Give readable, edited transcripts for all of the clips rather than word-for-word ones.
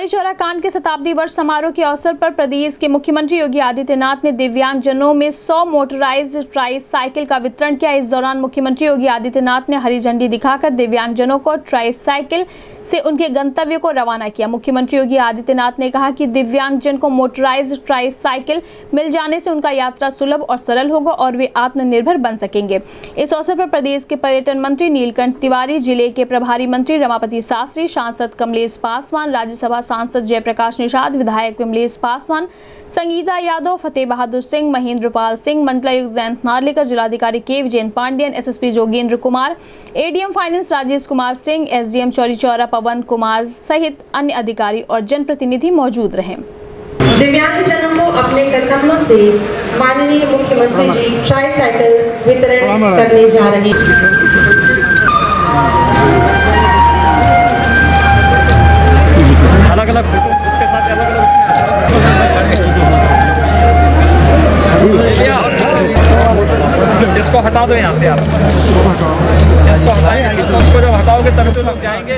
चौरी चौरा कांड के शताब्दी वर्ष समारोह के अवसर पर प्रदेश के मुख्यमंत्री योगी आदित्यनाथ ने दिव्यांग जनों में 100 मोटराइज्ड ट्राई साइकिल का वितरण किया। इस दौरान मुख्यमंत्री योगी आदित्यनाथ ने हरी झंडी दिखाकर दिव्यांग जनों को ट्राई साइकिल से उनके गंतव्य को रवाना किया। मुख्यमंत्री योगी आदित्यनाथ ने कहा कि दिव्यांग जन को मोटराइज्ड ट्राई साइकिल मिल जाने से उनका यात्रा सुलभ और सरल होगा और वे आत्मनिर्भर बन सकेंगे। इस अवसर पर प्रदेश के पर्यटन मंत्री नीलकंठ तिवारी, जिले के प्रभारी मंत्री रमापति शास्त्री, सांसद कमलेश पासवान, राज्यसभा सांसद जयप्रकाश निषाद, विधायक विमलेश पासवान, संगीता यादव, फतेह बहादुर सिंह, महेंद्र पाल सिंह, मंडलायुक्त जयंत नार्लिकर, जिलाधिकारी K Vijayan Pandian, SSP Jogendra Kumar, ADM finance Rajesh Kumar Singh, SDM Chauri Chaura Pawan Kumar सहित अन्य अधिकारी और जनप्रतिनिधि मौजूद रहे। दिव्यांग जनों को अपने कर्तव्यों से माननीय मुख्यमंत्री जी ट्राई साइकिल वितरण करने जा रहे हैं। अलग-अलग उसके साथ अलग-अलग इसको हटा दो यहाँ से आप, इसको हटाएंगे, इसको जब हटाओगे तब तो लग जाएंगे।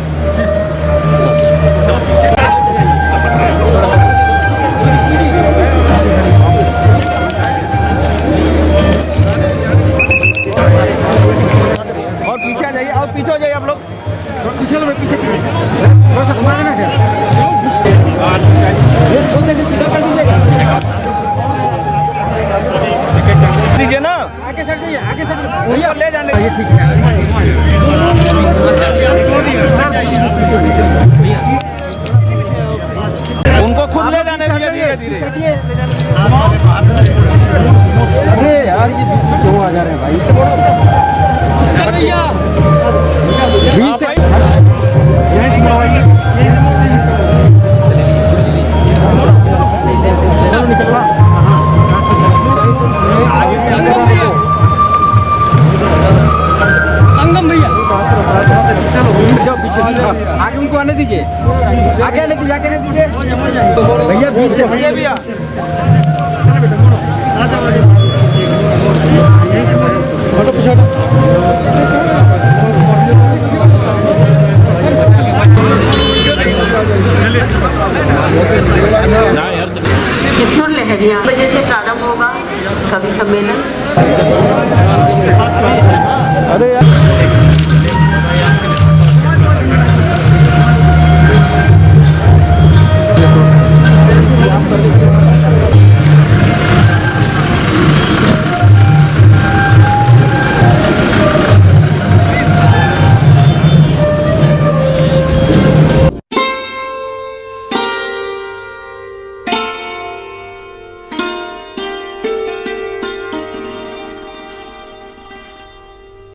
और पीछे आ जाइए, और पीछे हो जाइए आप लोग, पीछे लो, पीछे थोड़ा सा घुमा देना क्या? दीजिए ना, आगे सर जाइए, आगे सर भैया ले जाने दीजिए। ठीक है, उनको खुद ले जाने दीजिए धीरे-धीरे। अरे यार ये क्यों आ जा रहे हैं भाई? भैया संगम भैया आगे उनको आने दीजिए, आगे आने दीजिए, आगे आने दीजिए भैया, बीच से भैया भैया फोटो पीछे लहरिया बजे से प्रारंभ होगा कवि सम्मेलन। अरे यार